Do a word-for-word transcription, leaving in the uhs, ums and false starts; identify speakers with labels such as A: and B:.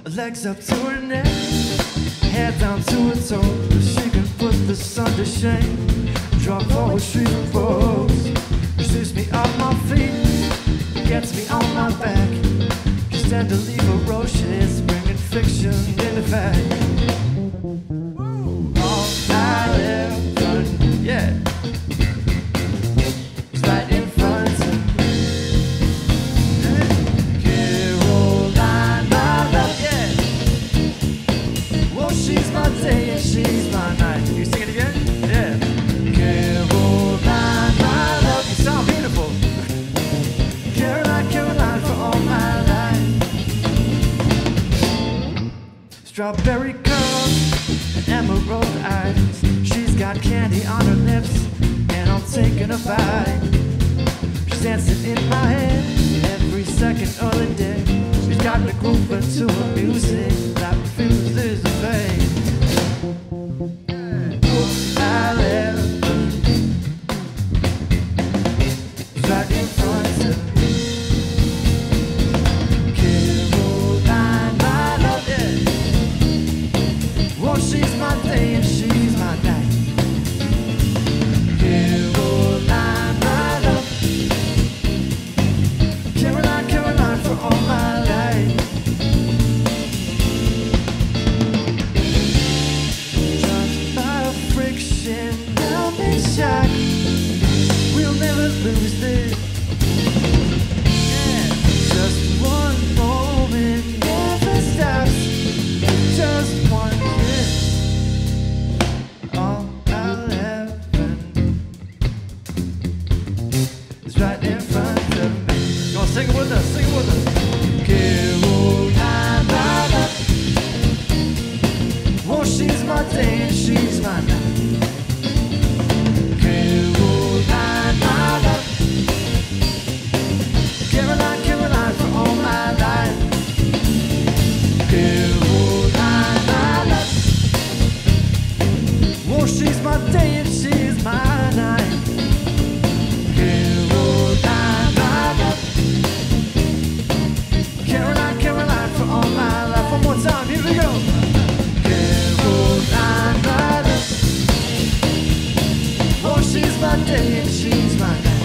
A: Legs up to her neck, head down to her toes. She can put the sun to shame. Drop forward, she propose. Shoots me off my feet, gets me on my back. She's tenderly ferocious, bringing fiction into fact. All I ever, yeah, is right in front of me. Caroline, my love, yeah. Well, she's my day and she's my night. Can you sing it again? Yeah. Caroline, my love, you sound beautiful. Caroline, Caroline, for all my life. Strawberry curls and emerald eyes. She's got candy on her lips, and I'm taking a bite. She's dancing in my head every second of the day. She's got me grooving to her music that refuses to fade. Oh, I live right in front of me. Caroline, my love, yeah. Well, she's my day and she's my night. Caroline, my love. Caroline, Caroline, for all my life. Just by friction, I'll be shocked. We'll never lose this. Yeah. Just one moment never stops. Just one kiss. All I'll ever is right in front of me. You wanna sing it with us? Sing it with us. Caroline, my love. Oh, she's my day and she's my night. Caroline, my love. Caroline, Caroline, for all my life. Caroline, my love. Oh, she's my day and she's my night. Caroline, my love. Caroline, Caroline, for all my life. One more time, here we go. Caroline, my love. Oh, she's my day and she's my night.